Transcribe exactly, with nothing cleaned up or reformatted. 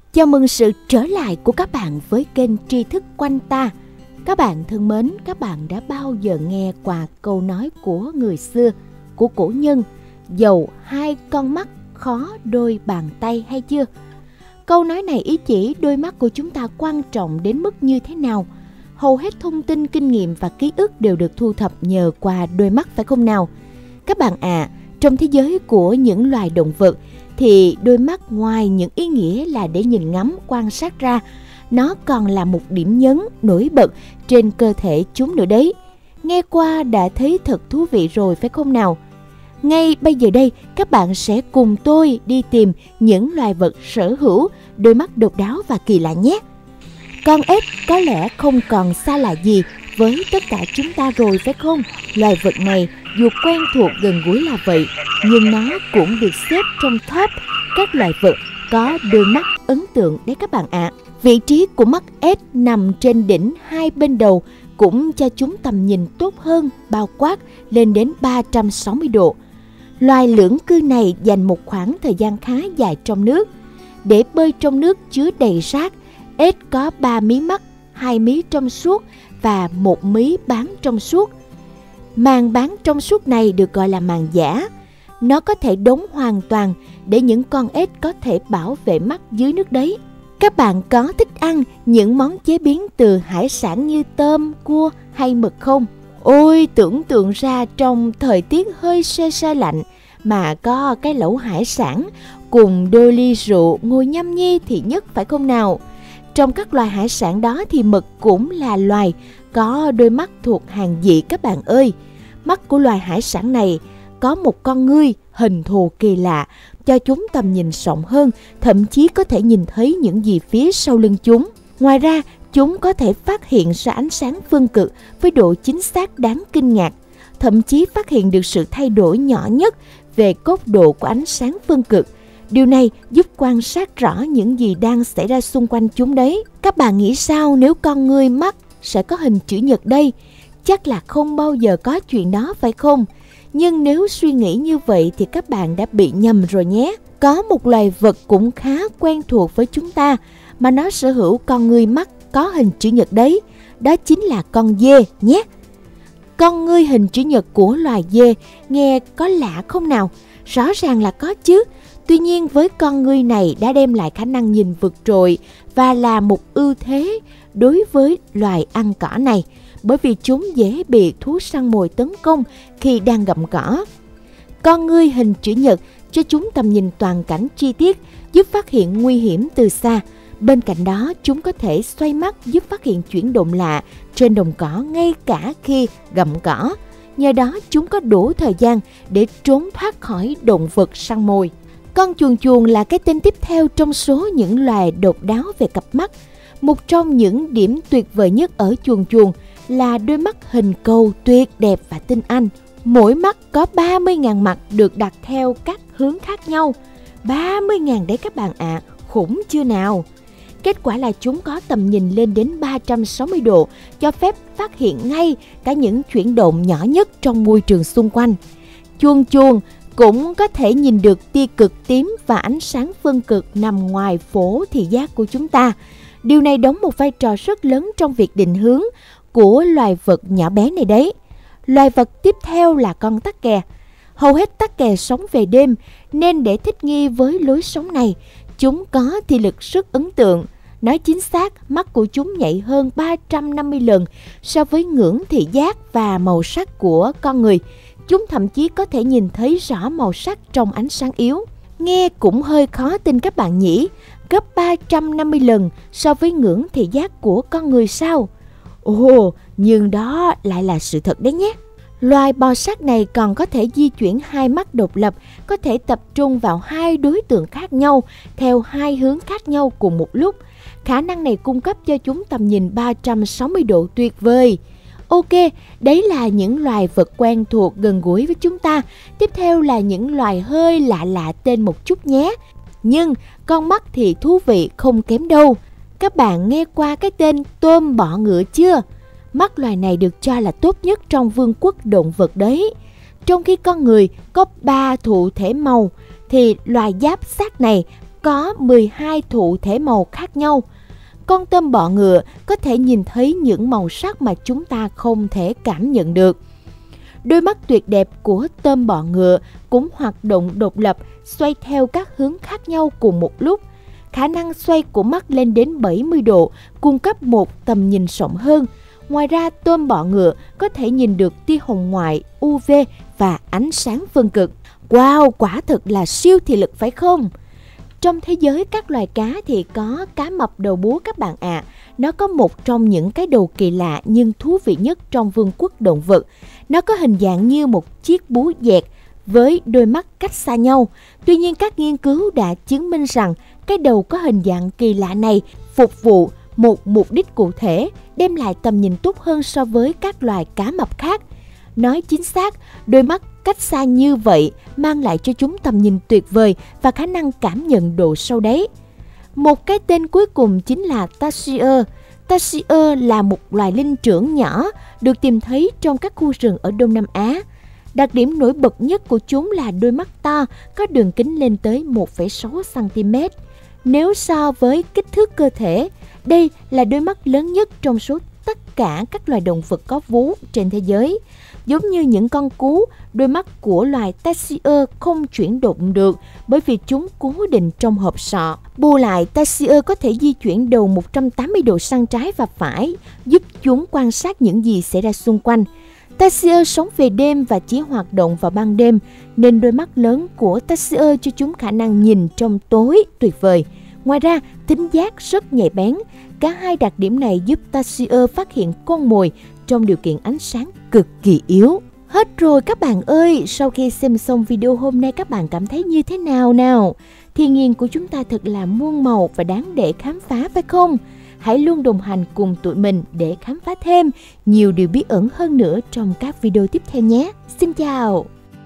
Chào mừng sự trở lại của các bạn với kênh Tri Thức Quanh Ta. Các bạn thân mến, các bạn đã bao giờ nghe qua câu nói của người xưa, của cổ nhân, dầu hai con mắt khó đôi bàn tay hay chưa? Câu nói này ý chỉ đôi mắt của chúng ta quan trọng đến mức như thế nào. Hầu hết thông tin, kinh nghiệm và ký ức đều được thu thập nhờ qua đôi mắt, phải không nào? Các bạn ạ, à, trong thế giới của những loài động vật thì đôi mắt ngoài những ý nghĩa là để nhìn ngắm, quan sát ra, nó còn là một điểm nhấn nổi bật trên cơ thể chúng nữa đấy. Nghe qua đã thấy thật thú vị rồi phải không nào? Ngay bây giờ đây, các bạn sẽ cùng tôi đi tìm những loài vật sở hữu đôi mắt độc đáo và kỳ lạ nhé. Con ếch có lẽ không còn xa lạ gì với tất cả chúng ta rồi phải không? Loài vật này dù quen thuộc gần gũi là vậy, nhưng nó cũng được xếp trong top các loài vật có đôi mắt ấn tượng đấy các bạn ạ. À. Vị trí của mắt ếch nằm trên đỉnh hai bên đầu cũng cho chúng tầm nhìn tốt hơn, bao quát lên đến ba trăm sáu mươi độ. Loài lưỡng cư này dành một khoảng thời gian khá dài trong nước. Để bơi trong nước chứa đầy rác, ếch có ba mí mắt, hai mí trong suốt và một mí bán trong suốt. Màng bán trong suốt này được gọi là màng giả. Nó có thể đóng hoàn toàn để những con ếch có thể bảo vệ mắt dưới nước đấy. Các bạn có thích ăn những món chế biến từ hải sản như tôm, cua hay mực không? Ôi, tưởng tượng ra trong thời tiết hơi se se lạnh mà có cái lẩu hải sản cùng đôi ly rượu ngồi nhâm nhi thì nhất phải không nào? Trong các loài hải sản đó thì mực cũng là loài có đôi mắt thuộc hàng dị các bạn ơi. Mắt của loài hải sản này có một con ngươi hình thù kỳ lạ, cho chúng tầm nhìn rộng hơn, thậm chí có thể nhìn thấy những gì phía sau lưng chúng. Ngoài ra, chúng có thể phát hiện ra ánh sáng phân cực với độ chính xác đáng kinh ngạc, thậm chí phát hiện được sự thay đổi nhỏ nhất về góc độ của ánh sáng phân cực. Điều này giúp quan sát rõ những gì đang xảy ra xung quanh chúng đấy. Các bạn nghĩ sao nếu con ngươi mắt sẽ có hình chữ nhật đây? Chắc là không bao giờ có chuyện đó phải không? Nhưng nếu suy nghĩ như vậy thì các bạn đã bị nhầm rồi nhé. Có một loài vật cũng khá quen thuộc với chúng ta mà nó sở hữu con ngươi mắt có hình chữ nhật đấy. Đó chính là con dê nhé. Con ngươi hình chữ nhật của loài dê nghe có lạ không nào? Rõ ràng là có chứ. Tuy nhiên với con ngươi này đã đem lại khả năng nhìn vượt trội và là một ưu thế đối với loài ăn cỏ này, bởi vì chúng dễ bị thú săn mồi tấn công khi đang gặm cỏ. Con ngươi hình chữ nhật cho chúng tầm nhìn toàn cảnh chi tiết, giúp phát hiện nguy hiểm từ xa. Bên cạnh đó, chúng có thể xoay mắt giúp phát hiện chuyển động lạ trên đồng cỏ ngay cả khi gặm cỏ. Nhờ đó, chúng có đủ thời gian để trốn thoát khỏi động vật săn mồi. Con chuồn chuồn là cái tên tiếp theo trong số những loài độc đáo về cặp mắt. Một trong những điểm tuyệt vời nhất ở chuồn chuồn là đôi mắt hình cầu tuyệt đẹp và tinh anh. Mỗi mắt có ba mươi nghìn mặt được đặt theo các hướng khác nhau. ba mươi nghìn đấy các bạn ạ, à, khủng chưa nào? Kết quả là chúng có tầm nhìn lên đến ba trăm sáu mươi độ, cho phép phát hiện ngay cả những chuyển động nhỏ nhất trong môi trường xung quanh. Chuồn chuồn cũng có thể nhìn được tia cực tím và ánh sáng phân cực nằm ngoài phổ thị giác của chúng ta. Điều này đóng một vai trò rất lớn trong việc định hướng của loài vật nhỏ bé này đấy. Loài vật tiếp theo là con tắc kè. Hầu hết tắc kè sống về đêm, nên để thích nghi với lối sống này, chúng có thị lực rất ấn tượng. Nói chính xác, mắt của chúng nhạy hơn ba trăm năm mươi lần so với ngưỡng thị giác và màu sắc của con người. Chúng thậm chí có thể nhìn thấy rõ màu sắc trong ánh sáng yếu. Nghe cũng hơi khó tin các bạn nhỉ? Gấp ba trăm năm mươi lần so với ngưỡng thị giác của con người sao? Ồ, nhưng đó lại là sự thật đấy nhé. Loài bò sát này còn có thể di chuyển hai mắt độc lập, có thể tập trung vào hai đối tượng khác nhau theo hai hướng khác nhau cùng một lúc. Khả năng này cung cấp cho chúng tầm nhìn ba trăm sáu mươi độ tuyệt vời. Ok, đấy là những loài vật quen thuộc gần gũi với chúng ta. Tiếp theo là những loài hơi lạ lạ tên một chút nhé. Nhưng con mắt thì thú vị không kém đâu. Các bạn nghe qua cái tên tôm bọ ngựa chưa? Mắt loài này được cho là tốt nhất trong vương quốc động vật đấy. Trong khi con người có ba thụ thể màu, thì loài giáp xác này có mười hai thụ thể màu khác nhau. Con tôm bọ ngựa có thể nhìn thấy những màu sắc mà chúng ta không thể cảm nhận được. Đôi mắt tuyệt đẹp của tôm bọ ngựa cũng hoạt động độc lập, xoay theo các hướng khác nhau cùng một lúc. Khả năng xoay của mắt lên đến bảy mươi độ, cung cấp một tầm nhìn rộng hơn. Ngoài ra, tôm bọ ngựa có thể nhìn được tia hồng ngoại, u vê và ánh sáng phân cực. Wow, quả thực là siêu thị lực phải không? Trong thế giới các loài cá thì có cá mập đầu búa các bạn ạ. À. Nó có một trong những cái đầu kỳ lạ nhưng thú vị nhất trong vương quốc động vật. Nó có hình dạng như một chiếc búa dẹt với đôi mắt cách xa nhau. Tuy nhiên các nghiên cứu đã chứng minh rằng cái đầu có hình dạng kỳ lạ này phục vụ một mục đích cụ thể, đem lại tầm nhìn tốt hơn so với các loài cá mập khác. Nói chính xác, đôi mắt cách xa như vậy mang lại cho chúng tầm nhìn tuyệt vời và khả năng cảm nhận độ sâu đáy. Một cái tên cuối cùng chính là Tarsier. Tarsier là một loài linh trưởng nhỏ được tìm thấy trong các khu rừng ở Đông Nam Á. Đặc điểm nổi bật nhất của chúng là đôi mắt to, có đường kính lên tới một phẩy sáu xăng ti mét. Nếu so với kích thước cơ thể, đây là đôi mắt lớn nhất trong số tất cả các loài động vật có vú trên thế giới. Giống như những con cú, đôi mắt của loài Tarsier không chuyển động được bởi vì chúng cố định trong hộp sọ. Bù lại, Tarsier có thể di chuyển đầu một trăm tám mươi độ sang trái và phải, giúp chúng quan sát những gì xảy ra xung quanh. Tarsier sống về đêm và chỉ hoạt động vào ban đêm, nên đôi mắt lớn của Tarsier cho chúng khả năng nhìn trong tối tuyệt vời. Ngoài ra, thính giác rất nhạy bén. Cả hai đặc điểm này giúp Tarsier phát hiện con mồi trong điều kiện ánh sáng cực kỳ yếu. Hết rồi các bạn ơi, sau khi xem xong video hôm nay các bạn cảm thấy như thế nào nào? Thiên nhiên của chúng ta thật là muôn màu và đáng để khám phá phải không? Hãy luôn đồng hành cùng tụi mình để khám phá thêm nhiều điều bí ẩn hơn nữa trong các video tiếp theo nhé. Xin chào!